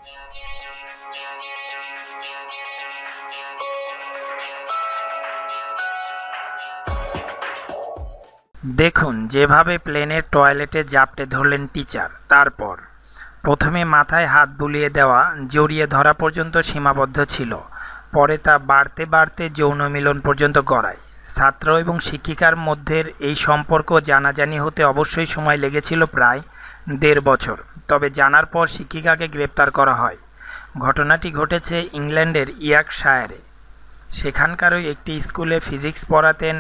দেখুন যেভাবে প্লেনের টয়লেটে জাপটে ধরলেন টিচার। তারপর প্রথমে মাথায় হাত বুলিয়ে দেওয়া, জড়িয়ে ধরা পর্যন্ত সীমাবদ্ধ ছিল, পরে তা বাড়তে বাড়তে যৌন মিলন পর্যন্ত গড়ায়। ছাত্র এবং শিক্ষিকার মধ্যের এই সম্পর্ক জানাজানি হতে অবশ্যই সময় লেগেছিল প্রায় ১.৫ বছর। তবে জানার পর শিক্ষিকাকে গ্রেপ্তার করা হয়। ঘটনাটি ঘটেছে ইংল্যান্ডের ইয়র্কশায়ারে। সেখানকারই একটি স্কুলে ফিজিক্স পড়াতেন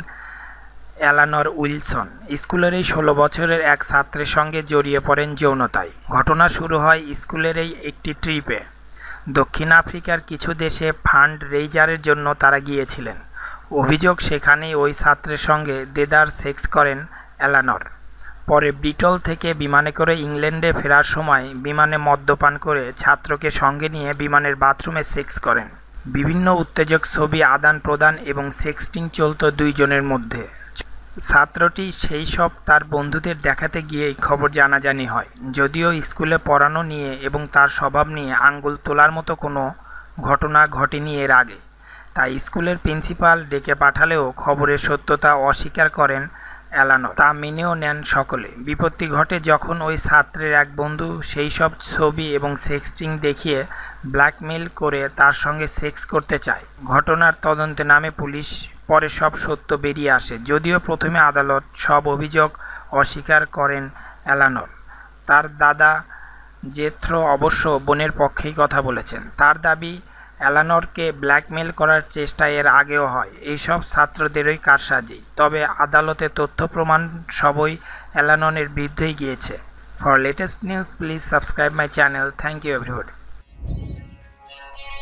এলানর উইলসন। স্কুলের এই ১৬ বছরের এক ছাত্রের সঙ্গে জড়িয়ে পড়েন যৌনতায়। ঘটনা শুরু হয় স্কুলের এই একটি ট্রিপে। দক্ষিণ আফ্রিকার কিছু দেশে ফান্ড রেইজারের জন্য তারা গিয়েছিলেন। অভিযোগ, সেখানেই ওই ছাত্রের সঙ্গে দেদার সেক্স করেন এলানর। পরে ব্রিটল থেকে বিমানে করে ইংল্যান্ডে ফেরার সময় বিমানে মদ্যপান করে ছাত্রকে সঙ্গে নিয়ে বিমানের বাথরুমে সেক্স করেন। বিভিন্ন উত্তেজক ছবি আদান প্রদান এবং সেক্সটিং চলত দুইজনের মধ্যে। ছাত্রটি সেই সব তার বন্ধুদের দেখাতে গিয়েই খবর জানাজানি হয়। যদিও স্কুলে পড়ানো নিয়ে এবং তার স্বভাব নিয়ে আঙ্গুল তোলার মতো কোনো ঘটনা ঘটেনি এর আগে, তাই স্কুলের প্রিন্সিপাল ডেকে পাঠালেও খবরের সত্যতা অস্বীকার করেন এলানর। তা মেনেও নেন সকলে। বিপত্তি ঘটে যখন ওই ছাত্রের এক বন্ধু সেই সব ছবি এবং সেক্সটিং দেখিয়ে ব্ল্যাকমেইল করে তার সঙ্গে সেক্স করতে চায়। ঘটনার তদন্তে নামে পুলিশ। পরে সব সত্য বেরিয়ে আসে। যদিও প্রথমে আদালত সব অভিযোগ অস্বীকার করেন এলানর। তার দাদা জেথ্রো অবশ্য বোনের পক্ষেই কথা বলেছেন। তার দাবি, এলানরকে ব্ল্যাকমেইল করার চেষ্টা এর আগেও হয়, এইসব ছাত্রদেরই কারসাজি। তবে আদালতে তথ্য প্রমাণ সবই এলানরের বিরুদ্ধেই গিয়েছে। For latest news please subscribe my channel. Thank you everybody.